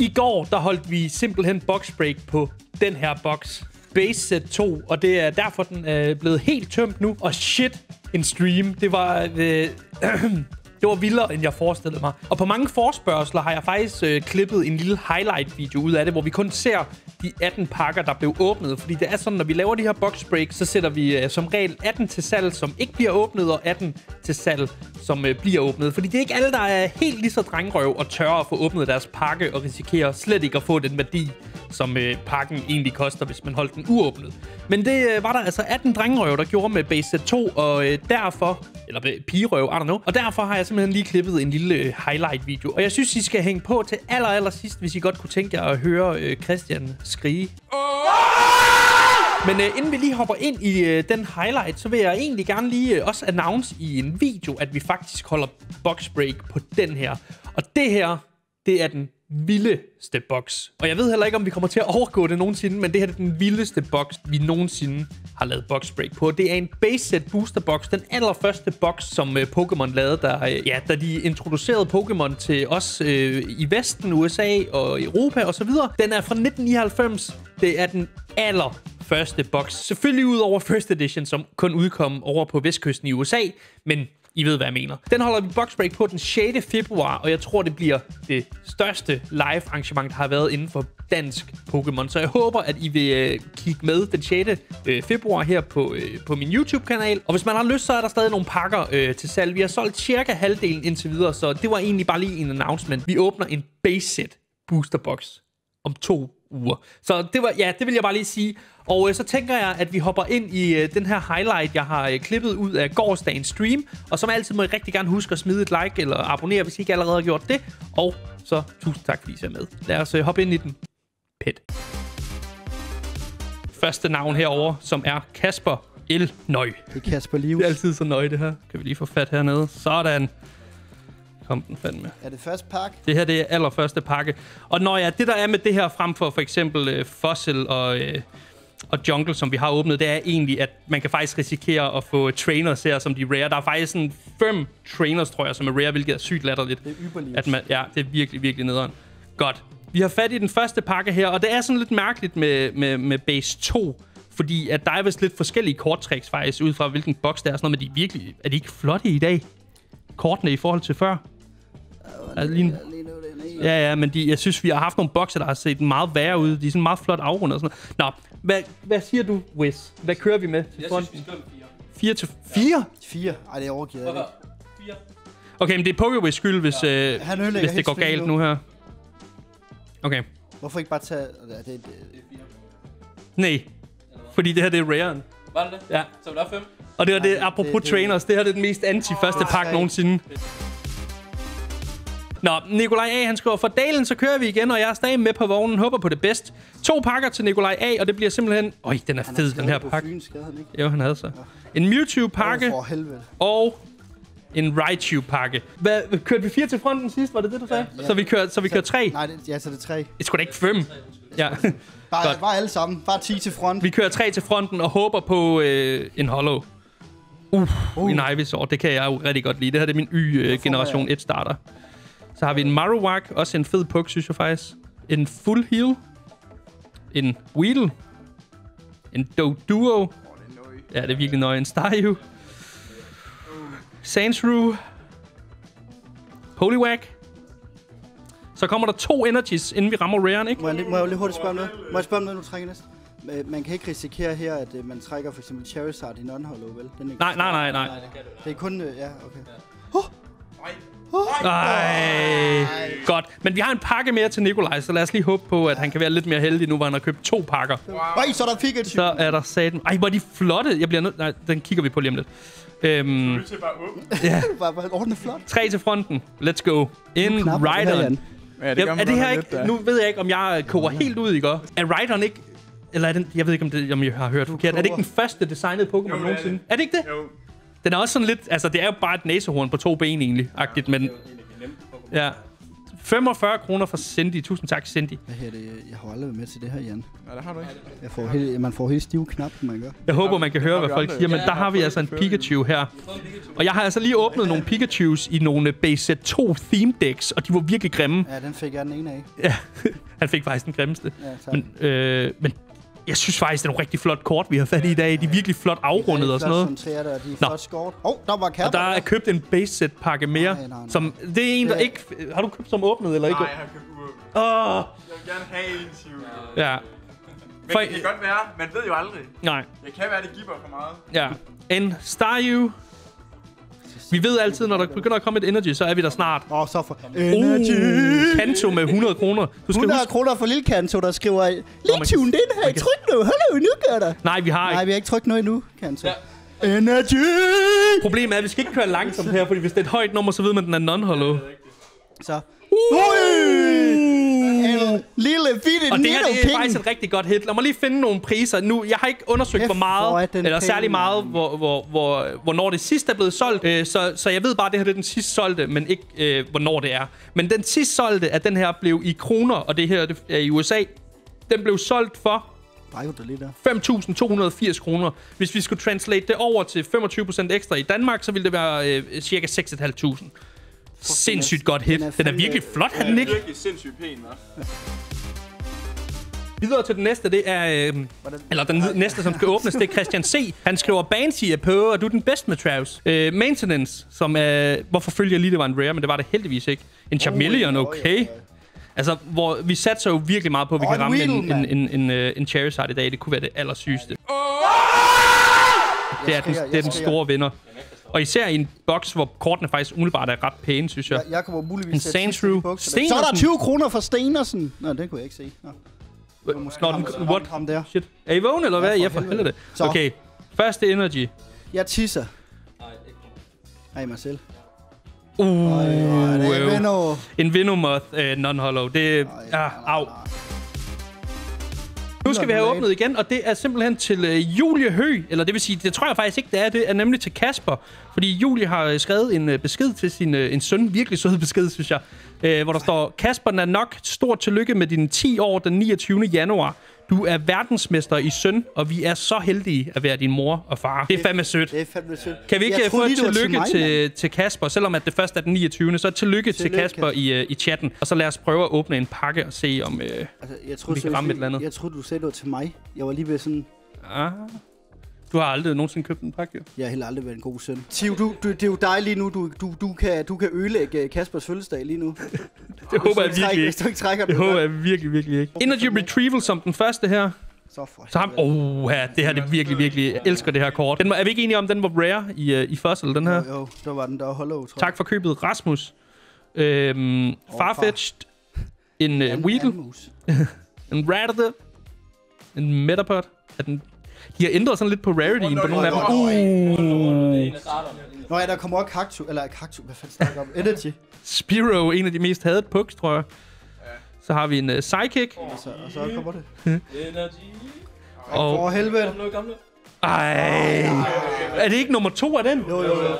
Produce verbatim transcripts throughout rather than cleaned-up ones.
I går, der holdt vi simpelthen boxbreak på den her box. Base Set to, og det er derfor, den er blevet helt tømt nu. Og shit, en stream. Det var... Øh, det var vildere, end jeg forestillede mig. Og på mange forespørgsler har jeg faktisk øh, klippet en lille highlight-video ud af det, hvor vi kun ser de atten pakker, der blev åbnet. Fordi det er sådan, når vi laver de her boxbreak, så sætter vi øh, som regel atten til salg, som ikke bliver åbnet, og atten til salg, som øh, bliver åbnet. Fordi det er ikke alle, der er helt lige så drengrøv og tør at få åbnet deres pakke, og risikerer slet ikke at få den værdi, som øh, pakken egentlig koster, hvis man holdt den uåbnet. Men det øh, var der altså atten drengrøv, der gjorde med Base Set to, og øh, derfor... Eller pigerøv, I don't know. Og derfor har jeg simpelthen lige klippet en lille øh, highlight-video. Og jeg synes, I skal hænge på til aller, aller sidst, hvis I godt kunne tænke jer at høre øh, Christian skrige. Men øh, inden vi lige hopper ind i øh, den highlight, så vil jeg egentlig gerne lige øh, også announce i en video, at vi faktisk holder boxbreak på den her. Og det her, det er den vildeste box. Og jeg ved heller ikke, om vi kommer til at overgå det nogensinde, men det her er den vildeste box, vi nogensinde har lavet boxbreak på. Det er en base set booster box, den allerførste box, som øh, Pokémon lavede, der, øh, ja, da de introducerede Pokémon til os øh, i Vesten, U S A og Europa osv. Den er fra nitten nioghalvfems. Det er den allerførste box. Selvfølgelig ud over First Edition, som kun udkom over på vestkysten i U S A, men I ved, hvad jeg mener. Den holder vi boxbreak på den sjette februar, og jeg tror, det bliver det største live arrangement, der har været inden for dansk Pokémon. Så jeg håber, at I vil øh, kigge med den sjette februar her på, øh, på min YouTube-kanal. Og hvis man har lyst, så er der stadig nogle pakker øh, til salg. Vi har solgt cirka halvdelen indtil videre, så det var egentlig bare lige en announcement. Vi åbner en base set booster box om to uger. Så det var, ja, det vil jeg bare lige sige. Og øh, så tænker jeg, at vi hopper ind i øh, den her highlight, jeg har øh, klippet ud af gårsdagens stream. Og som altid må I rigtig gerne huske at smide et like eller abonnere, hvis I ikke allerede har gjort det. Og så tusind tak, fordi I ser med. Lad os øh, hoppe ind i den. Pet. Første navn herover, som er Kasper L. Nøj. Det er Kasper Livs. Det er altid så nøje, det her. Kan vi lige få fat hernede. Sådan. Kom den fandme. Er det første pakke? Det her, det er allerførste pakke. Og når jeg, det der er med det her frem for for eksempel øh, Fossil og, øh, og Jungle, som vi har åbnet, det er egentlig, at man kan faktisk risikere at få trainers her, som de rare. Der er faktisk sådan fem trainers, tror jeg, som er rare, hvilket er sygt latterligt. Det er ypperligt. At man, ja, det er virkelig, virkelig nederen. Godt. Vi har fat i den første pakke her, og det er sådan lidt mærkeligt med, med, med Base to, fordi at der er vist lidt forskellige korttricks faktisk, ud fra hvilken boks det er. Sådan noget, men de er virkelig, er de ikke flotte i dag? Kortene i forhold til før? Altså, lige, ja, ja, men de, jeg synes, vi har haft nogle bokser, der har set meget værre ud. De er sådan meget flot afrundet og sådan noget. Nå, hvad, hvad siger du, Wiz? Hvad kører vi med? Til jeg synes, vi skal med fire. Fire til fire? Fire? Ej, det er overgivet. Hvorfor? Fire. Okay, men det er PokéWiz skyld, hvis, ja. øh, hvis det går galt nu her. Okay. Hvorfor ikke bare tage... Det, det, det. Nej, fordi det her, det er raren. Var det det? Ja. Så der er fem? Og det var Nej, det, det, apropos det, det, trainers, det her det er den mest anti-første pakke okay. nogensinde. Nå, Nikolaj A, han skriver, for dalen, så kører vi igen, og jeg er stadig med på vognen, håber på det bedst. To pakker til Nikolaj A, og det bliver simpelthen... Øj, den er fed, den her pakke. Fyn, skal han ikke? Jo, han havde så. En Mewtwo-pakke, oh, for helvede. og en Raichu-pakke. Hvad, kørte vi fire til fronten sidst, var det det, du sagde? Ja. Så vi kørte, så vi kørte tre? Nej, det, ja, så det er tre. Det er sgu da ikke fem. Ja. Bare, bare alle sammen. Bare ti til front. Vi kører tre til fronten og håber på øh, en hollow. Uh, uh. En Ivysaur, det kan jeg jo rigtig godt lide. Det her det er min Y-generation et starter. Så har vi en Marowak, også en fed puk, synes jeg faktisk. En Full Heal. En Weedle. En Doduo. Oh, ja, det er virkelig nøje. En Staryu. Sandshrew. Poliwag. Så kommer der to energies, inden vi rammer raren, ikke? Må jeg, må jeg lige hurtigt spørge om noget? Må jeg spørge om noget, nu trækker næste? Man kan ikke risikere her, at uh, man trækker for eksempel Charizard i non-hollow, vel? Den er nej, nej, nej, nej. Det er kun... Uh, ja, okay. Oh. Ej, godt. Men vi har en pakke mere til Nikolaj, så lad os lige håbe på, at han kan være lidt mere heldig nu, hvor han har købt to pakker. Nej, så er der Pikachu. Så er der satan. Ej, hvor er de flotte. Jeg bliver nødt... Nej, den kigger vi på lige om lidt. Øhm, Du til bare åbne. Ja. bare, bare ordentligt flot. Tre til fronten. Let's go. In Rhydon. Ja, det, ja, er det her ikke... Nu ved jeg ikke, om jeg koger helt ud, ikke? Er Rhydon ikke... Eller er den... Jeg ved ikke, om, det, om jeg har hørt forkert. Er det ikke den første designede Pokémon nogensinde? Er det ikke det? Jo. Den er også sådan lidt... Altså, det er jo bare et næsehorn på to ben, egentlig. Agtigt, men... Ja. femogfyrre kroner fra Cindy. Tusind tak, Cindy. Hvad her det? Jeg har aldrig været med til det her, Jan. Nej, det har du ikke. Jeg får helt, man får helt stive knap, man gør. Jeg håber, man kan høre, hvad folk siger, men der har vi altså en Pikachu her. Og jeg har altså lige åbnet nogle Pikachus i nogle B Z to theme decks, og de var virkelig grimme. Ja, den fik jeg den ene af. Ja, han fik faktisk den grimmeste. Ja, men, øh, men jeg synes faktisk, det er nogle rigtig flot kort, vi har fat i i dag. De er virkelig flot afrundet og sådan noget. De er flot, og de er flot skåret. Åh, der var kærper. Og der er købt en base set pakke mere, nej, nej, nej. Som det er en, der ikke... Har du købt som åbnet, eller ikke? Nej, jeg har købt uåbnet. Åh! Jeg vil gerne have en, Siv. Ja. Men det kan godt være, man ved jo aldrig. Nej. Det kan være, det giver for meget. Ja. En Staryu. Vi ved altid, når der begynder at komme et energy, så er vi der snart. Åh, oh, så for energy. Uh, Kanto med hundrede kroner. Du skal hundrede huske... kroner for lille Kanto, der skriver... Lige tune ind her, kan... tryk nu, hallo, nu gør der. Nej, vi har ikke. Nej, vi har ikke trykt noget endnu, Kanto. Ja. Energy! Problemet er, at vi skal ikke køre langsomt her, fordi hvis det er et højt nummer, så ved man, at den er non-hollow. Så... Uh! En lille bitte og det her det er King. faktisk et rigtig godt hit. Lad mig lige finde nogle priser. Nu, jeg har ikke undersøgt, hvor meget, eller særlig meget, hvor, hvor, hvor, hvornår det sidste er blevet solgt. Øh, så, så jeg ved bare, at det her det er den sidste solgte, men ikke øh, hvornår det er. Men den sidste solgte af den her blev i kroner, og det her det er i U S A. Den blev solgt for fem tusind to hundrede og firs kroner. Hvis vi skulle translate det over til femogtyve procent ekstra i Danmark, så ville det være øh, cirka seks tusind fem hundrede. Sindssygt godt hit. Den er virkelig flot, har den ikke? Den er virkelig sindssygt pæn, hva'? Videre til den næste, det er... Øh, eller den næste, som skal åbnes, det er Christian C. Han skriver, Banshee er på, og du er den bedste med Travis. Øh, Maintenance, som er... Hvorfor følger jeg lige, det var en rare, men det var det heldigvis ikke. En Charmeleon, okay. Altså, hvor vi satte jo virkelig meget på, at vi kan ramme en, en, en, en, en, en Charizard i dag. Det kunne være det allersygeste. Det er den, det er den store vinder. Og især i en boks, hvor kortene faktisk umiddelbart er ret pæne, synes jeg. Jeg, jeg kommer muligvis en Sandshrew. Så er der tyve kroner for Stenersen. Nå, det kunne jeg ikke se. Nå. Nå, den, what? Ham der. Shit. Er I vågen, eller hvad? Ja, for helvede. Okay, første energy. Jeg tisser. Hej, Marcel. Uh, Øj, det er Veno. En Venomoth uh, non-hollow. Det er... Ah, au. Nu skal vi have åbnet igen, og det er simpelthen til uh, Julie Høgh, eller det vil sige, det tror jeg faktisk ikke, det er, det er nemlig til Kasper, fordi Julie har skrevet en uh, besked til sin uh, en søn, virkelig sød besked, synes jeg, uh, hvor der står, Kasper er nok, stort tillykke med dine ti år den niogtyvende januar. Du er verdensmester i søn, og vi er så heldige at være din mor og far. Det er fandme sødt. Det er fandme sødt. Kan vi ikke få et tillykke til, til, til Kasper, selvom at det først er den niogtyvende Så tillykke, tillykke til Kasper i, uh, i chatten. Og så lad os prøve at åbne en pakke og se, om uh, altså, jeg troede, vi kan ramme et eller andet. Jeg troede, du sagde noget til mig. Jeg var lige ved sådan... Ah. Du har aldrig nogensinde købt en pakke, jo. Jeg har heller aldrig været en god søn. Tiv, du, du, det er jo dig lige nu. Du, du, du, kan, du kan ødelægge Kaspers fødselsdag lige nu. Det håber jeg virkelig ikke. Hvis du ikke trækker det håber jeg virkelig, virkelig ikke. Energy Retrieval som den første her. Så for Så ham, oh, her, det her det er virkelig, virkelig, jeg elsker det her kort. Den, er vi ikke enige om, den var rare i, uh, i Fossil, den her? Jo, jo, der var den der hollow, tror jeg. Tak for købet, Rasmus. Øhm, oh, Farfetch'd. En uh, Weedle. En Rattata. En Metapod. Er den... De har ændret sådan lidt på rarityen på nogle af dem. Uh. Nå ja, der kommer også Cactus, eller Cactus, hvad fanden snakker om? Energy. Spiro, en af de mest hadede pucks, tror jeg. Så har vi en uh, Psychic. Og så, og så kommer det. Energy. Og for helvede. Gamle, gamle. Ej. Er det ikke nummer to af den? Jo, jo, jo.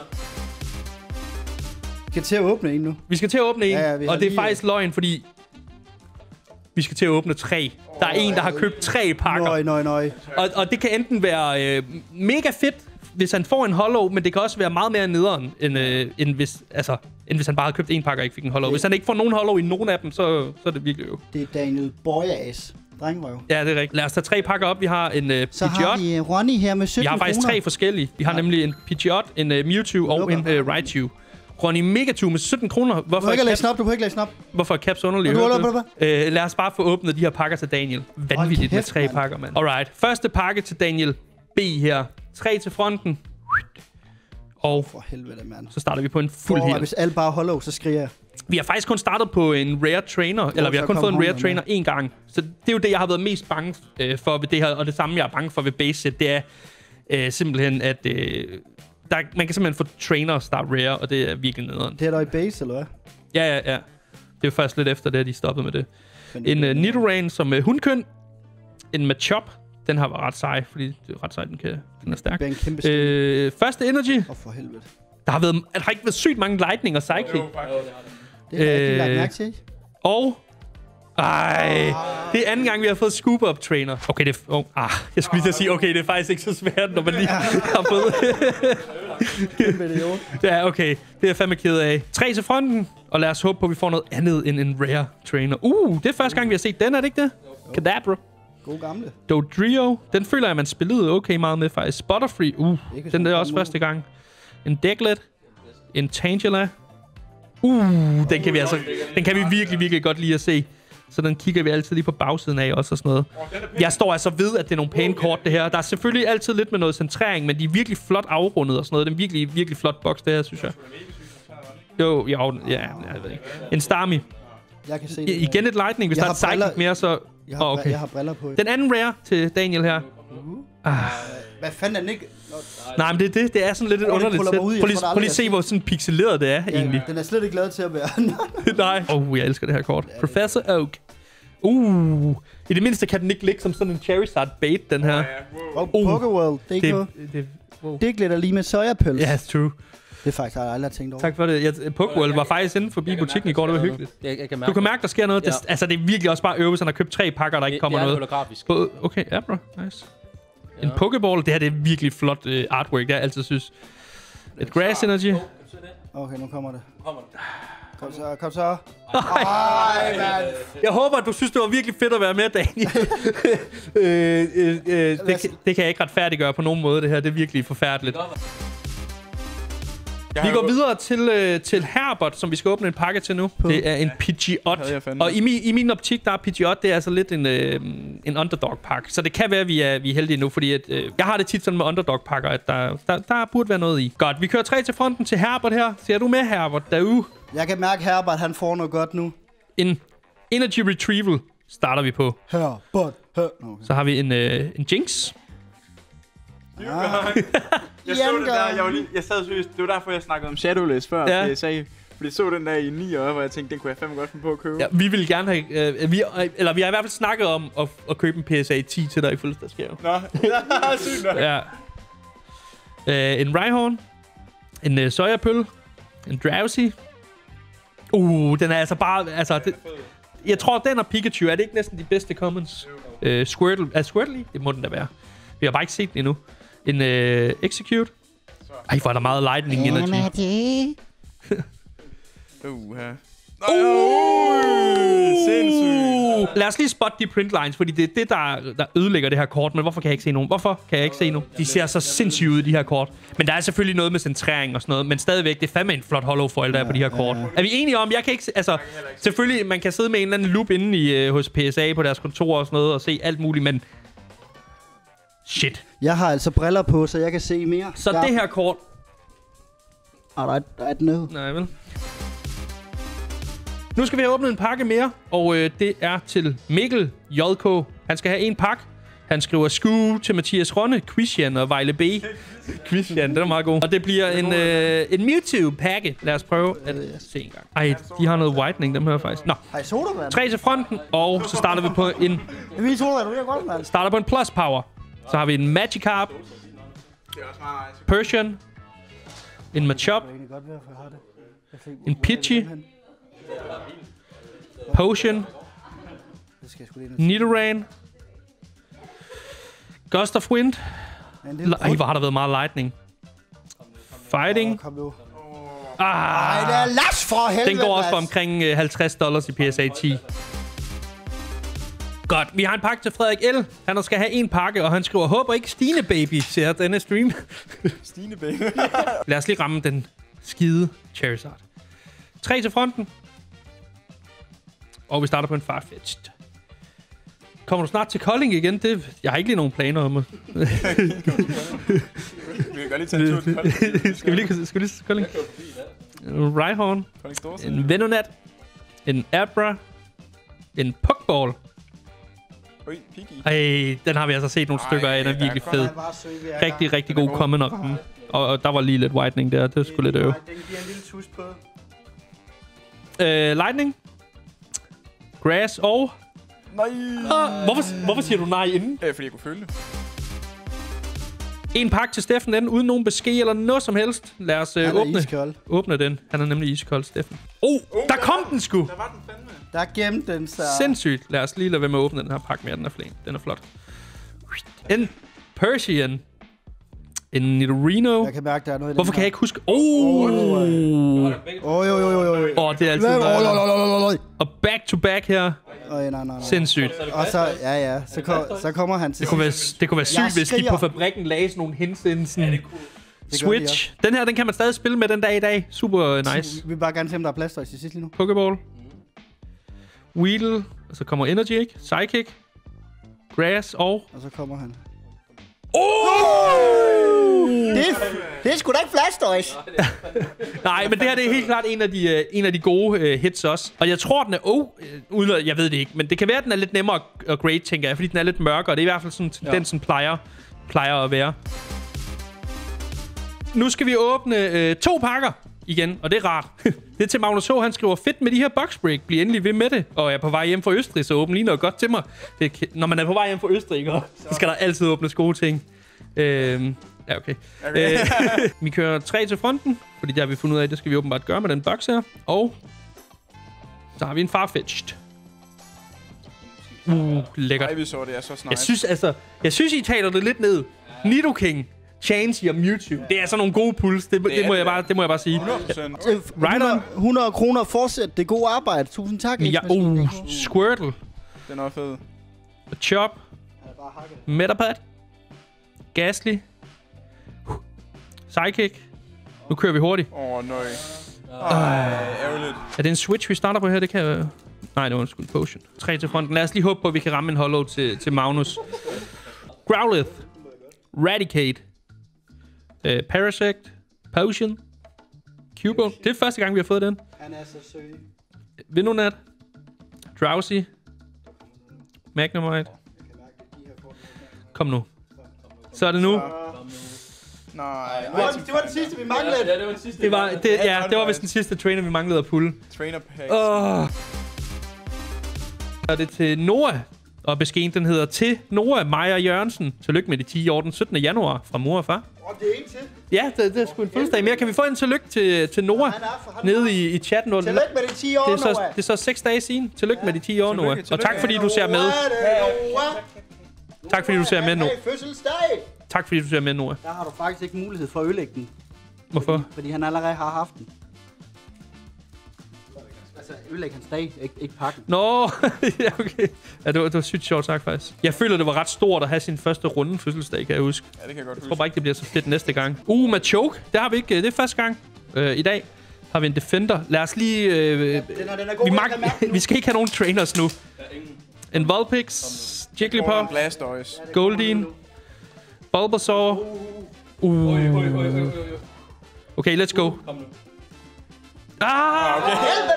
Vi skal til at åbne en nu. Vi skal til at åbne en, ja, ja, og det er faktisk løgn, fordi vi skal til at åbne tre. Der er en, der har købt tre pakker. Nøj, nøj, nøj. Og, og det kan enten være øh, mega fedt, hvis han får en hollow, men det kan også være meget mere nederen, end, øh, end, hvis, altså, end hvis han bare har købt en pakke og ikke fik en hollow. Hvis han ikke får nogen hollow i nogen af dem, så, så er det virkelig jo. Det er Daniel Boyas. Drengrøv. Ja, det er rigtigt. Lad os tage tre pakker op. Vi har en uh, Så Pidgeot. har vi uh, Ronny her med sytten Vi har faktisk kroner. tre forskellige. Vi har ja. nemlig en Pidgeot, en uh, Mewtwo og en uh, Raichu. Ronny Megachu med sytten kroner. Hvorfor du kan ikke læse op, du kan ikke læse op. Hvorfor er Caps underlig? Du, uh, lad os bare få åbnet de her pakker til Daniel. Vanvittigt okay, med tre man. pakker, mand. Alright. Første pakke til Daniel B her. Tre til fronten. Og for helvede, mand. Så starter vi på en fuld oh, heal. Hvis alle bare holder, så skriger jeg. Vi har faktisk kun startet på en rare trainer, eller vi har kun fået en rare trainer én gang. Så det er jo det, jeg har været mest bange øh, for ved det her, og det samme, jeg er bange for ved base set, det er øh, simpelthen, at øh, der, man kan simpelthen få trainers, der er rare, og det er virkelig nederen. Det er der i base, eller hvad? Ja, ja, ja. Det er jo først lidt efter det, at de stoppede med det. En uh, Nidoran som uh, hundkøn. En Machop. Den har været ret sej, fordi det er ret sej, den, kan, den er stærk. Øh, første Energy. Åh, oh, for helvede. Der har, været, der har ikke været sygt mange Lightning og Psychic. Det har jeg ikke lagt mærke til. Og... Ej, det er anden gang, vi har fået Scoop Up Trainer. Okay, det er... Oh, ah, jeg skulle lige til at sige, okay, det er faktisk ikke så svært, når man lige har fået... Ja, okay. Det er jeg fandme ked af. Tre til fronten, og lad os håbe på, at vi får noget andet end en Rare Trainer. Uh, det er første gang, vi har set den, er det ikke det? Kadabra. God gamle. Dodrio. Den føler jeg, man spillede okay meget med, faktisk. Butterfree. Uh, den er også første gang. En Diglett. En Tangela. Uh, den kan vi altså... Den kan vi virkelig, virkelig godt lide at se. Så den kigger vi altid lige på bagsiden af også og sådan noget. Jeg står altså ved, at det er nogle pæne kort, det her. Der er selvfølgelig altid lidt med noget centrering, men de er virkelig flot afrundet og sådan noget. Det er en virkelig, virkelig flot boks, det her, synes jeg. Jo, jo, ja, jeg ved ikke. En Starmie. Jeg kan se I, igen et Lightning. Hvis der er et Psychic mere, så... Jeg har, oh, okay. jeg har briller på. Den anden Rare til Daniel her. Uh. Ah. Hvad fanden er den ikke? Nej, men det er det. Det er sådan lidt et oh, underligt sæt. Prøv lige, prøv lige at se, hvor sådan pixeleret det er, ja, egentlig. Den er slet ikke glad til at være. Nej. Åh, oh, jeg elsker det her kort. Ja, Professor Oak. Uh. I det mindste kan den ikke ligge som sådan en Charizard bait, den her. Og oh, Pokéworld. Det, det, det, wow. det glitter lige med sojapøls. Ja, yes, true. Det er faktisk, jeg aldrig tænkt over. Tak for det. Ja, Pokéworld var faktisk inde forbi butikken i går. Det var hyggeligt. Jeg, jeg kan mærke, du kan mærke, der sker noget. Ja. Det, altså, det er virkelig også bare øvelsen at købe tre pakker, der ikke kommer det, det noget. holografisk. Okay, ja, bro. Nice. Ja. En Pokéball. Det her det er virkelig flot uh, artwork, det jeg altid synes. Et Grass Energy. Okay, nu kommer det. Kom så, kom så. Ej, man. Jeg håber, at du synes, det var virkelig fedt at være med, Daniel. øh, øh, øh, det, kan, det kan jeg ikke retfærdiggøre på nogen måde, det her. Det er virkelig forfærdeligt. Vi går videre til, øh, til Herbert, som vi skal åbne en pakke til nu. Det er en Pidgeot. Og i min, i min optik, der er Pidgeot, det er altså lidt en, øh, en underdog-pakke. Så det kan være, at vi er, vi er heldige nu, fordi at, øh, jeg har det tit sådan med underdog-pakker, at der, der, der burde være noget i. Godt, vi kører tre til fronten til Herbert her. Ser du med, Herbert, derude? Jeg kan mærke, Herbert, han får noget godt nu. En Energy Retrieval starter vi på. Herbert, her. Okay. Så har vi en, øh, en Jinx. Ah. jeg så den der, jeg, var lige, jeg sad seriøst, det var derfor, jeg snakkede om Shadowless før, ja. Jeg sagde, fordi jeg så den der i ni år, hvor jeg tænkte, den kunne jeg fandme godt finde på at købe. Ja, vi ville gerne have, øh, vi, eller vi har i hvert fald snakket om at, at købe en P S A ti til dig i fødselsdagsgave. Nå, sygt nok. Ja. Øh, en Rhyhorn, en øh, Sojapøl, en Drowsy. Uh, den er altså bare, altså, det, jeg tror, den og Pikachu, er det ikke næsten de bedste commons? Øh, Squirtle, er Squirtle i? Det må den da være. Vi har bare ikke set den endnu. En øh, Execute. Ej, hvor er der meget Lightning Energy. uh, her. Uh, sindssygt. Lad os lige spotte de printlines, fordi det er det, der, der ødelægger det her kort. Men hvorfor kan jeg ikke se nogen? Hvorfor kan jeg ikke se nogen? De ser så sindssygt ud, de her kort. Men der er selvfølgelig noget med centrering og sådan noget. Men stadigvæk, det er fandme en flot hollow foil, der er på de her kort. Er vi enige om? Jeg kan ikke... Altså, selvfølgelig, man kan sidde med en eller anden loop inde i, uh, hos P S A på deres kontor og sådan noget, og se alt muligt, men... Shit. Jeg har altså briller på, så jeg kan se mere. Så ja. Det her kort... Ah, der er, der er et ned. Nej, vel? Nu skal vi have åbnet en pakke mere, og øh, det er til Mikkel J K. Han skal have en pakke. Han skriver Skue til Mathias Ronne, Quizjan og Vejle B. Quizjan, den er meget god. Og det bliver en, øh, en Mewtwo-pakke. Lad os prøve at se en gang. Ej, de har noget whitening, dem her faktisk. Nå, tre til fronten, og så starter vi på en... Starter på en plus power. Så har vi en Magikarp, Persian, en Machop, en Pidgey, Potion, Nidoran, Gust of Wind. Ej, hvor har der været meget lightning. Fighting. Ah, Ej, det er las for helvede. Den går også for omkring uh, halvtreds dollars i P S A ti. Godt, vi har en pakke til Frederik L. Han skal have en pakke, og han skriver, håber ikke Stine Baby ser denne stream. Stine Baby. Lad os lige ramme den skide Charizard. Tre til fronten. Og vi starter på en Farfetch'd. Kommer du snart til Kolding igen? Det, jeg har ikke lige nogen planer om det. Vi kan godt lige tage en tur til Kolding. Skal vi lige, skal vi lige til Kolding? En Rhyhorn. En Venonat. En Abra. En Pokeball. Oj, Piggy. Ej, den har vi altså set nogle Ej, stykker af. Den er virkelig fed. Rigtig, rigtig god common at ramme. Og, og der var lige lidt whitening der. Det er sgu lidt øve. Den giver en lille tus på. Øh, lightning. Grass og... Nej. Ah, hvorfor, hvorfor siger du nej inden? Øh, fordi jeg kunne føle det. En pakke til Steffen den, uden nogen besked eller noget som helst. Lad os øh, åbne, åbne den. Han er nemlig iskold, Steffen. Oh, uh, der, der kom den sgu! Der var den fandme. Der gemte den så. Sindssygt. Lad os lige lade være med at åbne den her pakke mere. Den er flink. Den er flot. En Persian. En Nidorino. Jeg kan mærke, der er noget i Hvorfor den kan jeg ikke huske? Åh! Oh! Åh, jo, jo, jo, jo. Åh, det er altid meget. Og back to back her. Åh, nej, nej, nej. Sindssygt. Og så, ja, ja, så, kom, så kommer han til Det kunne være, det kunne være sygt, hvis de på fabrikken lagde sådan nogle hints ind. Sådan Switch. Den her, den kan man stadig spille med den dag i dag. Super nice. Vi vil bare gerne se, om der er plads til sidst lige nu. Pokeball. Weedle. Og så kommer Energy, ikke? Psychic. Grass og... Og så kommer han. Oh! Det er, det er sgu da ikke Blastoise. Nej, men det her det er helt klart en af de, uh, en af de gode uh, hits også. Og jeg tror, den er... Oh, uh, uden at, jeg ved det ikke, men det kan være, at den er lidt nemmere at grade, tænker jeg. Fordi den er lidt mørkere. Det er i hvert fald sådan, ja. Den sådan plejer, plejer at være. Nu skal vi åbne uh, to pakker igen, og det er rart. Det er til Magnus H. Han skriver, fedt med de her boxbreak. Bliv endelig ved med det. Og jeg er på vej hjem fra Østrig, så åbn lige noget godt til mig. Det, når man er på vej hjem fra Østrig, så skal der altid åbnes gode ting. Øhm, ja, okay. okay. øh, vi kører tre til fronten, fordi der har vi fundet ud af, at det skal vi åbenbart gøre med den box her. Og så har vi en Farfetch'd. Uh, lækkert. Ej, vi så det er så snart. Jeg synes altså, jeg synes, I taler det lidt ned. Nidoking. Chansey og Mewtwo. Det er sådan nogle gode puls. Det, det, det, må, jeg bare, det må jeg bare sige. hundrede procent. hundrede, hundrede kroner fortsæt det gode arbejde. Tusind tak. Ja, uh, Squirtle. Den er fed. Chop. Metapad. Gastly. Psychic. Nu kører vi hurtigt. Åh, oh, nøj. Ej, ærgerligt. Er det en Switch, vi starter på her? Det kan jeg... Nej, det var en skud potion. Tre til fronten. Lad os lige håbe på, at vi kan ramme en hollow til, til Magnus. Growlithe. Raticate. Uh, Parasect. Potion. Cubo. Det er første gang, vi har fået den. Han er så søg. Venonat. Drowsy. Magnemite. Kom nu. Så er det nu. Nej. Det var, det var den sidste, vi manglede. Ja, det var den sidste. Det var, det, ja, det var vist den sidste trainer, vi manglede at pulle. Trainer packs. Åh. Så er det til Noah. Og beskeden, den hedder til Noah Meyer Jørgensen. Tillykke med de ti år den syttende januar fra mor og far. Åh, det er en til. Ja, det, det er sgu en fødselsdag mere. Kan vi få en tillykke til, til Noah han er for, han nede i, i chatten? Tillykke med de ti år, det er så, Noah. det er så seks dage siden. Tillykke ja. med de ti år, Tillykke, Noah. tillykke. Og tak fordi du ser med. Tak fordi du ser med, Noah. Fødselsdag. Tak fordi du ser med, Noah. Der har du faktisk ikke mulighed for at ødelægge den. Hvorfor? Fordi, fordi han allerede har haft den. Altså, ødelægge hans dag, ikke, ikke pakken. Nå, ja, okay. Ja, det var, det var sygt sjovt sagt, faktisk. Jeg føler, det var ret stort at have sin første runde fødselsdag, kan jeg huske. Ja, det kan jeg godt Jeg huske. tror bare ikke, det bliver så fedt næste gang. Uh, med choke. Det har vi ikke. Det er første gang. Øh, I dag har vi en defender. Lad os lige... Øh, Den er, den er god, vi, jeg mag- kan mærke den nu. vi skal ikke have nogen trainers nu. En Vulpix. Jigglypuff. Blastoise. Goldeen. Bulbasaur. Uh. Okay, let's go. Ah, okay.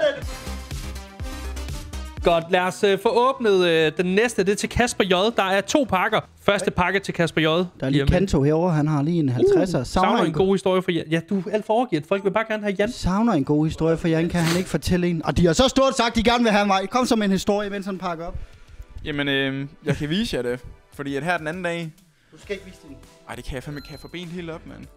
Godt, lad os uh, få åbnet uh, den næste. Det er til Kasper J. Der er to pakker. Første pakke til Kasper J. Der er lige Kanto herovre. Han har lige en halvtredser. Uh, savner en god historie for Jan. Ja, du er alt for overgivet. Folk vil bare gerne have Jan. Savner en god historie for Jan. Kan han ikke fortælle en? Og de har så stort sagt, de gerne vil have mig. Kom så med en historie, mens han pakker op. Jamen, øh, jeg kan vise jer det. Fordi at her den anden dag... Du skal ikke vise din. Ej, det kan jeg fandme. Kan jeg få benet helt op, mand?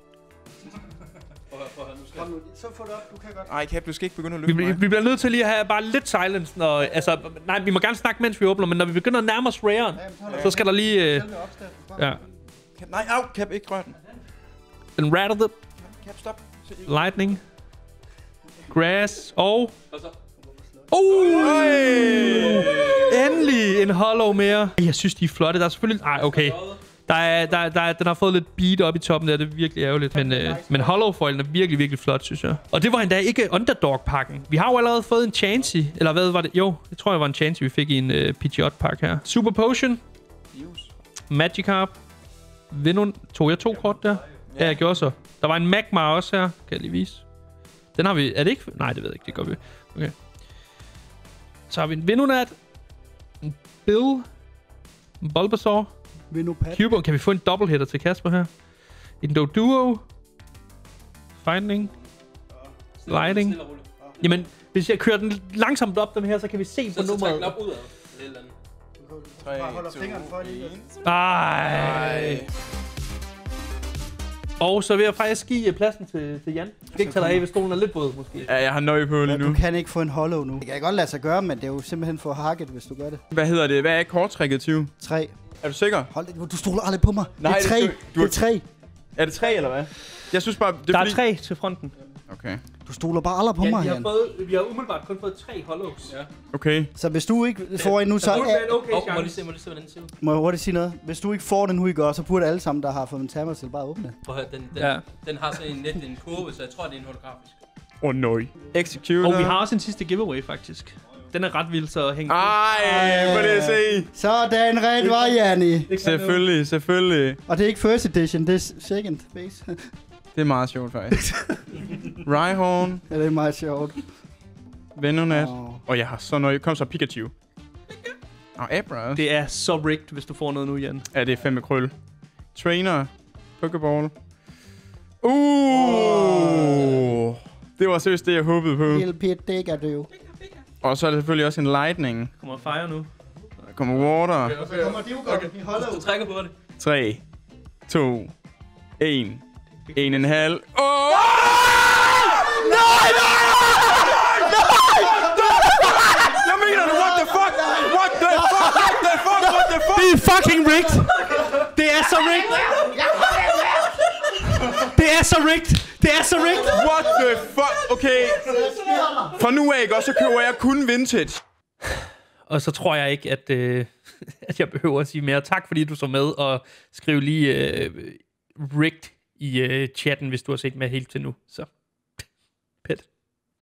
Kom nu, så få det op. Du kan godt. Ej, Cap, du skal ikke begynde at Vi, løbe vi, mig. vi bliver nødt til lige at have bare lidt silence. Når, altså, nej, vi må gerne snakke, mens vi åbner. Men når vi begynder at nærme os raren, så skal der lige... Uh, ja. Cap, nej, au, Cap, ikke rør den. Den rattled. Cap, stop. Lightning. Grass. Og... Uh! Endelig en hollow mere. Jeg synes, de er flotte. Der er selvfølgelig... Ej, okay. Der er, der, der, den har fået lidt beat op i toppen der. Det er virkelig ærgerligt. Men, øh, men hollow foilen er virkelig, virkelig flot, synes jeg. Og det var endda ikke underdog-pakken. Vi har jo allerede fået en Chansey. Eller hvad var det? Jo, jeg tror, det var en Chansey, vi fik i en øh, Pidgeot-pakke her. Super Potion. Magikarp. Venom. Tog jeg to kort der? Ja, jeg gjorde så. Der var en Magmar også her. Kan jeg lige vise? Den har vi... Er det ikke... Nej, det ved jeg ikke. Det går vi. Okay. Så har vi en Venonat. En Bill. En Bulbasaur. Venopad. Cubo. Kan vi få en doublehitter til Kasper her? En Doduo. Finding. Lighting. Jamen, hvis jeg kører den langsomt op, dem her, så kan vi se på nummeret. Så træk den op ud af. Eller tre, Bare holder to, fingeren for lige. et. Ej. Og så vil jeg faktisk give pladsen til, til Jan. Du skal ikke tage dig af, hvis stolen er lidt våd, måske. Ja, jeg har nøje på lige nu. Du kan ikke få en hollow nu. Det kan godt lade sig gøre, men det er jo simpelthen for hakket, hvis du gør det. Hvad hedder det? Hvad er korttrækket, tyve? tre. Er du sikker? Hold det, du stoler aldrig på mig. Nej, det er tre. det, du, du det er tre. Er det tre, eller hvad? Jeg synes bare... Det der fordi... er tre til fronten. Okay. Du stoler bare aldrig på ja, mig, vi har, Jan. fået, vi har umiddelbart kun fået tre hollows. Ja. Okay. Så hvis du ikke får en nu, så... Det burde være en okay Oh, chance. må lige se, må lige se, hvordan det ser ud. Må jeg hurtigt sige noget? Hvis du ikke får den nu i går, så burde alle sammen, der har fået en tamer til, bare åbne. Prøv at høre, den, den, Ja. den har sådan en, lidt en kurve, så jeg tror, det er en holografisk. Åh, oh, nøj. Execute. Og vi har også en sidste giveaway, faktisk. Den er ret vild, så hæng Ej, må det se. Sådan rent var, Janni. Selvfølgelig, selvfølgelig. Og det er ikke first edition, det er second base. Det er meget sjovt, faktisk. Rhyhorn. Ja, det er meget sjovt. Venonat. Oh. Og jeg har så noget. Kom så, Pikachu. Og Abra. Det er så rigged, hvis du får noget nu, Jan. Ja, det er fandme krøl. Trainer. Pokeball. Uh! Det var seriøst det, jeg håbede på. Lille pit, det er du. Og så er der selvfølgelig også en lightning. Kommer fire nu. Der kommer water. Så kommer de jo godt, vi holder Du trækker på det. tre, to, en, en og en halv. Åh! Oh! Nej, nej! Nej! Jeg mener det, what the fuck? What the fuck? What the fuck? What the fuck? Det er fucking rigged! Det er så rigged! Det er så rigged! Det er så rigged! What the fuck? Okay. Fra nu af, ikke? Så køber jeg kun vintage. Og så tror jeg ikke, at, øh, at jeg behøver at sige mere. Tak fordi du så med, og skriv lige øh, rigged i øh, chatten, hvis du har set med helt til nu. Så, pæt.